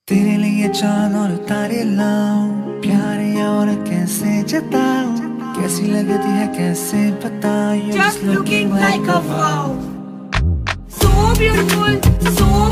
तेरे लिए चांद और तारे लाऊं, प्यारे और कैसे जताऊं, कैसी लगती है कैसे बताऊं, Just looking like a wow. So beautiful, so